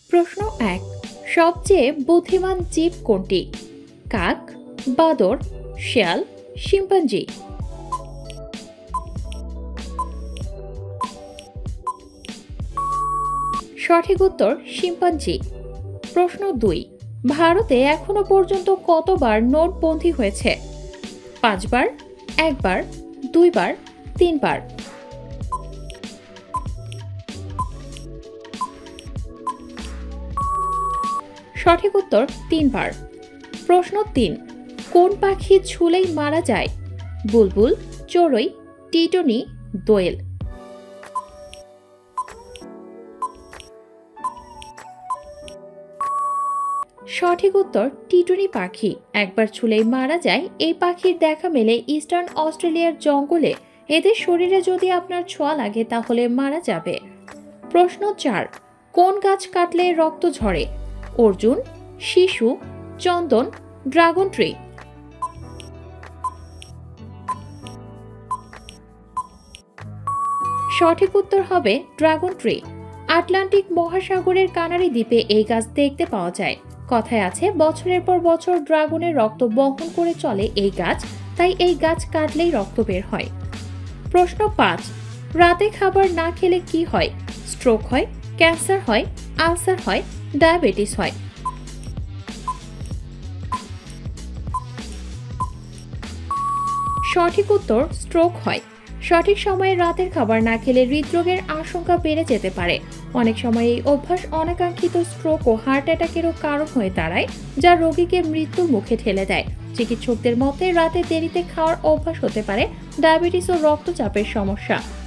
প্রশ্ন ১। সবচেয়ে বুদ্ধিমান জীব কোনটি? কাক, বাদর, শেয়াল, শিম্পাঞ্জি। সঠিক উত্তর শিম্পাঞ্জি। প্রশ্ন ২। ভারতে এখনো পর্যন্ত কতবার নোটবন্দি হয়েছে? ৫ বার, ১ বার, ২ বার, ৩ বার। সঠিক উত্তর ৩ বার। প্রশ্ন ৩। কোন পাখি ছুলেই মারা যায়? বুলবুল, চড়ুই, টিটনি, দোয়েল। সঠিক উত্তর টিটনি পাখি। একবার ছুলেই মারা যায় এই পাখির দেখা মেলে ইস্টার্ন অস্ট্রেলিয়ার জঙ্গলে। এদের শরীরে যদি আপনার ছোঁয়া লাগে তাহলে মারা যাবে। প্রশ্ন ৪। কোন গাছ কাটলে রক্ত ঝরে? অর্জুন, শিশু, চন্দন, ড্রাগন ট্রি। সঠিক উত্তর হবে ড্রাগন ট্রি। আটলান্টিক মহাসাগরের কানারি দ্বীপে এই গাছ দেখতে পাওয়া যায়। কথায় আছে বছরের পর বছর ড্রাগনের রক্ত বহন করে চলে এই গাছ, তাই এই গাছ কাটলেই রক্ত বের হয়। প্রশ্ন ৫। রাতে খাবার না খেলে কি হয়? স্ট্রোক হয়, ক্যান্সার হয়, আলসার হয়, ডায়াবেটিস হয়। সঠিক উত্তর স্ট্রোক হয়। সঠিক সময়ে রাতের খাবার না খেলে হৃদরোগের আশঙ্কা বেড়ে যেতে পারে। অনেক সময় এই অভ্যাস অনাকাঙ্ক্ষিত স্ট্রোক ও হার্ট অ্যাটাকেরও কারণ হয়ে দাঁড়ায়, যা রোগীকে মৃত্যুর মুখে ঠেলে দেয়। চিকিৎসকদের মতে রাতে দেরিতে খাওয়ার অভ্যাস হতে পারে ডায়াবেটিস ও রক্তচাপের সমস্যা।